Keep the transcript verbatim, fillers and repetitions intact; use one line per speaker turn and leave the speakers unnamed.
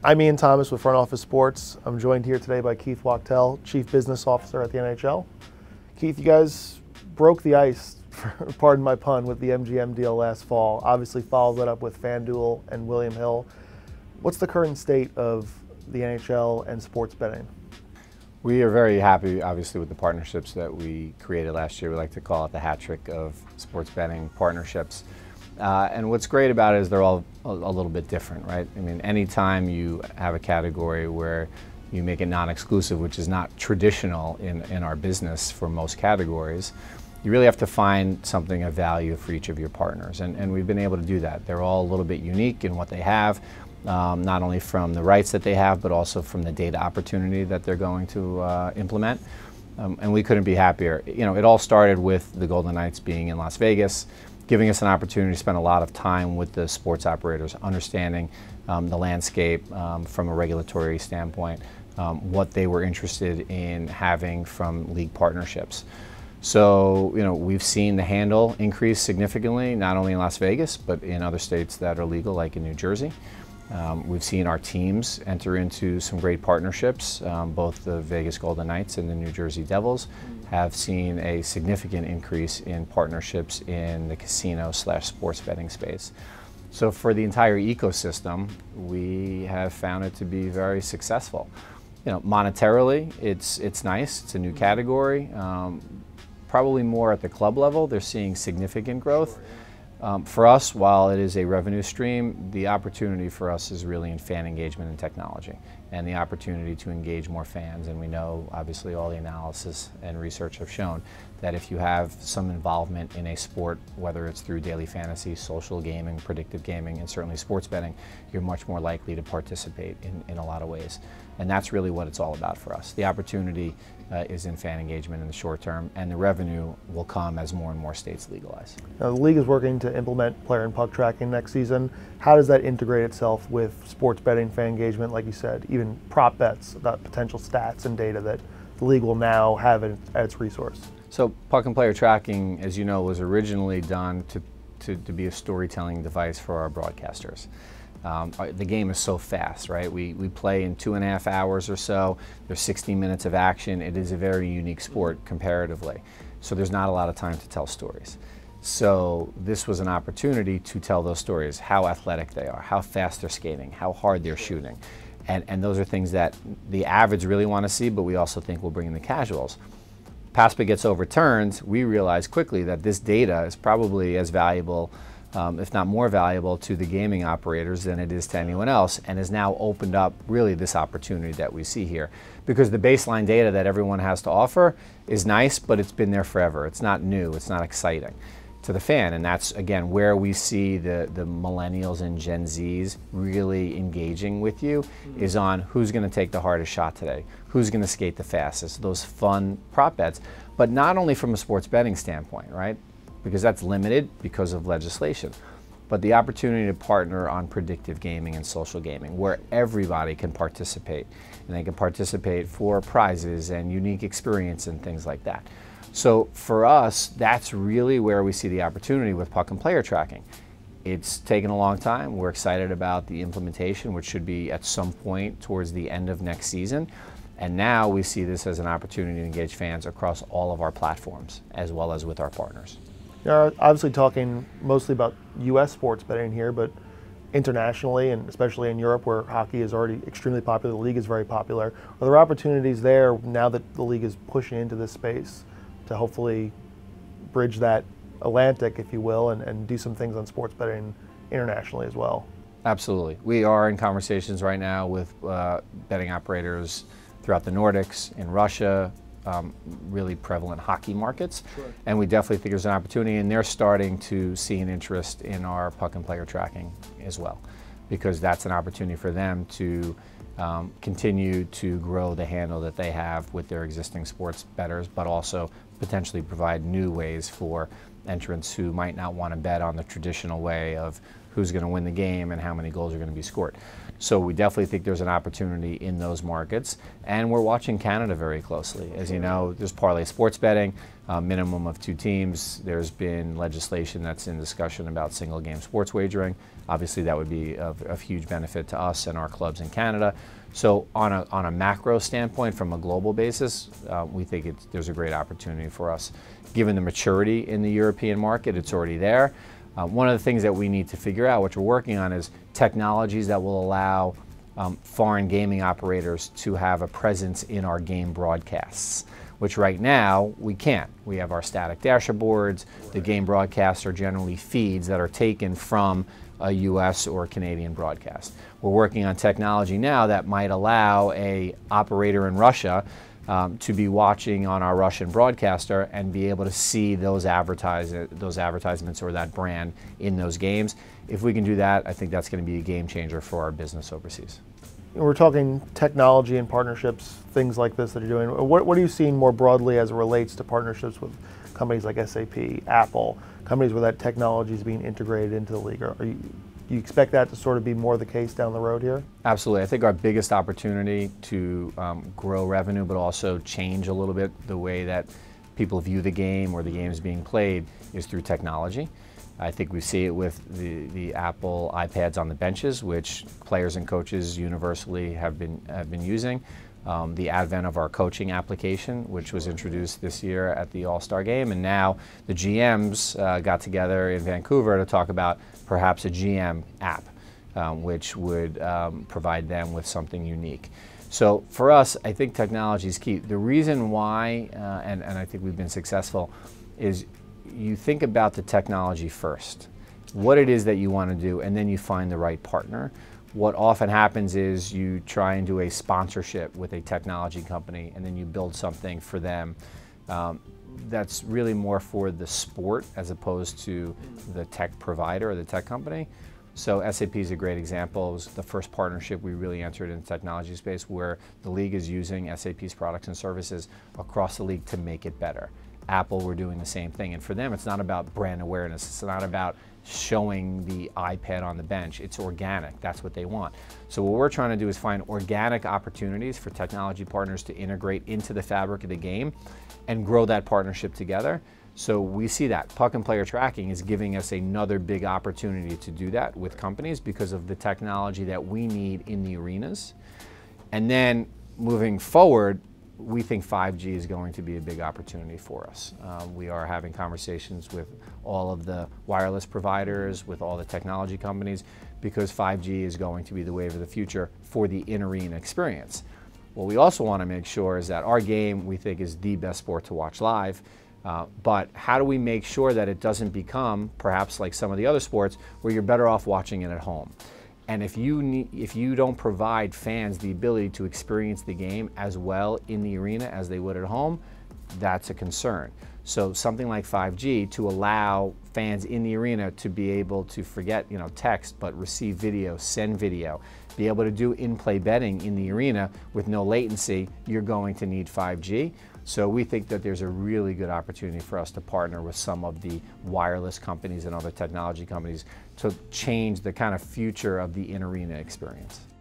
I'm Ian Thomas with Front Office Sports. I'm joined here today by Keith Wachtel, Chief Business Officer at the N H L. Keith, you guys broke the ice, pardon my pun, with the M G M deal last fall. Obviously followed that up with FanDuel and William Hill. What's the current state of the N H L and sports betting?
We are very happy, obviously, with the partnerships that we created last year. We like to call it the hat trick of sports betting partnerships. Uh, and what's great about it is they're all a, a little bit different, right? I mean, anytime you have a category where you make it non-exclusive, which is not traditional in, in our business for most categories, you really have to find something of value for each of your partners. And, and we've been able to do that. They're all a little bit unique in what they have. Um, not only from the rights that they have, but also from the data opportunity that they're going to uh, implement. Um, and we couldn't be happier. You know, it all started with the Golden Knights being in Las Vegas, giving us an opportunity to spend a lot of time with the sports operators, understanding um, the landscape um, from a regulatory standpoint, um, what they were interested in having from league partnerships. So, you know, we've seen the handle increase significantly, not only in Las Vegas, but in other states that are legal, like in New Jersey. Um, we've seen our teams enter into some great partnerships. Um, both the Vegas Golden Knights and the New Jersey Devils have seen a significant increase in partnerships in the casino slash sports betting space. So for the entire ecosystem, we have found it to be very successful. You know, monetarily, it's, it's nice. It's a new category. Um, probably more at the club level, they're seeing significant growth. Um, for us, while it is a revenue stream, the opportunity for us is really in fan engagement and technology, and the opportunity to engage more fans. And we know, obviously, all the analysis and research have shown that if you have some involvement in a sport, whether it's through daily fantasy, social gaming, predictive gaming, and certainly sports betting, you're much more likely to participate in, in a lot of ways. And that's really what it's all about for us. The opportunity uh, is in fan engagement in the short term, and the revenue will come as more and more states legalize.
Now, the league is working to implement player and puck tracking next season. How does that integrate itself with sports betting, fan engagement, like you said, even prop bets about potential stats and data that the league will now have at, at its resource?
So puck and player tracking, as you know, was originally done to, to, to be a storytelling device for our broadcasters. Um, the game is so fast, right? We, we play in two and a half hours or so. There's sixty minutes of action. It is a very unique sport comparatively. So there's not a lot of time to tell stories. So this was an opportunity to tell those stories, how athletic they are, how fast they're skating, how hard they're shooting. And, and those are things that the average really want to see, but we also think will bring in the casuals. PASPA gets overturned, we realize quickly that this data is probably as valuable, um, if not more valuable, to the gaming operators than it is to anyone else, and has now opened up really this opportunity that we see here. Because the baseline data that everyone has to offer is nice, but it's been there forever. It's not new, it's not exciting to the fan, and that's, again, where we see the, the millennials and Gen Zs really engaging with you, mm-hmm. is on who's going to take the hardest shot today, who's going to skate the fastest, those fun prop bets, but not only from a sports betting standpoint, right? Because that's limited because of legislation, but the opportunity to partner on predictive gaming and social gaming, where everybody can participate, and they can participate for prizes and unique experience and things like that. So for us, that's really where we see the opportunity with puck and player tracking. It's taken a long time. We're excited about the implementation, which should be at some point towards the end of next season. And now we see this as an opportunity to engage fans across all of our platforms, as well as with our partners.
You're obviously talking mostly about U S sports betting here, but internationally, and especially in Europe, where hockey is already extremely popular, the league is very popular. Are there opportunities there now that the league is pushing into this space to hopefully bridge that Atlantic, if you will, and, and do some things on sports betting internationally as well?
Absolutely. We are in conversations right now with uh, betting operators throughout the Nordics, in Russia, um, really prevalent hockey markets. Sure. And we definitely think there's an opportunity, and they're starting to see an interest in our puck and player tracking as well, because that's an opportunity for them to um, continue to grow the handle that they have with their existing sports bettors, but also potentially provide new ways for entrants who might not want to bet on the traditional way of who's going to win the game and how many goals are going to be scored. So we definitely think there's an opportunity in those markets, and we're watching Canada very closely. As you know, there's parlay sports betting, a minimum of two teams. There's been legislation that's in discussion about single game sports wagering. Obviously that would be of, of huge benefit to us and our clubs in Canada. So on a, on a macro standpoint, from a global basis, uh, we think it's, there's a great opportunity for us. Given the maturity in the European market, it's already there. Uh, one of the things that we need to figure out, which we're working on, is technologies that will allow um, foreign gaming operators to have a presence in our game broadcasts, which right now we can't. We have our static dashboards. The game broadcasts are generally feeds that are taken from a U S or Canadian broadcast. We're working on technology now that might allow a operator in Russia Um, to be watching on our Russian broadcaster and be able to see those advertise those advertisements or that brand in those games. If we can do that, I think that's going to be a game changer for our business overseas.
We're talking technology and partnerships, things like this that you're doing. What, what are you seeing more broadly as it relates to partnerships with companies like S A P, Apple, companies where that technology is being integrated into the league? Are you, do you expect that to sort of be more the case down the road here?
Absolutely. I think our biggest opportunity to um, grow revenue, but also change a little bit the way that people view the game or the game is being played, is through technology. I think we see it with the, the Apple iPads on the benches, which players and coaches universally have been, have been using. Um, the advent of our coaching application, which was introduced this year at the All-Star Game, and now the G Ms uh, got together in Vancouver to talk about perhaps a G M app, um, which would um, provide them with something unique. So for us, I think technology is key. The reason why, uh, and, and I think we've been successful, is you think about the technology first, what it is that you want to do, and then you find the right partner. What often happens is you try and do a sponsorship with a technology company, and then you build something for them um, that's really more for the sport as opposed to the tech provider or the tech company. So S A P is a great example. It was the first partnership we really entered in the technology space, where the league is using S A P's products and services across the league to make it better. Apple, we're doing the same thing, and for them it's not about brand awareness, it's not about showing the iPad on the bench, it's organic, that's what they want. So what we're trying to do is find organic opportunities for technology partners to integrate into the fabric of the game and grow that partnership together. So we see that puck and player tracking is giving us another big opportunity to do that with companies because of the technology that we need in the arenas. And then moving forward, we think five G is going to be a big opportunity for us. Uh, we are having conversations with all of the wireless providers, with all the technology companies, because five G is going to be the wave of the future for the in-arena experience. What we also want to make sure is that our game, we think, is the best sport to watch live. Uh, but how do we make sure that it doesn't become, perhaps like some of the other sports, where you're better off watching it at home? And if you need, if you don't provide fans the ability to experience the game as well in the arena as they would at home, that's a concern. So something like five G to allow fans in the arena to be able to forget, you know, text, but receive video, send video, be able to do in-play betting in the arena with no latency, you're going to need five G. So we think that there's a really good opportunity for us to partner with some of the wireless companies and other technology companies to change the kind of future of the in-arena experience.